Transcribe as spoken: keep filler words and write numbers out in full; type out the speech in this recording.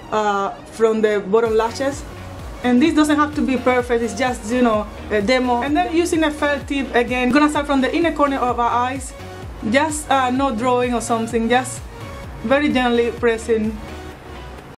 uh, from the bottom lashes. And this doesn't have to be perfect, it's just, you know, a demo. And then using a felt tip again, I'm gonna start from the inner corner of our eyes. Just uh, no drawing or something, just very gently pressing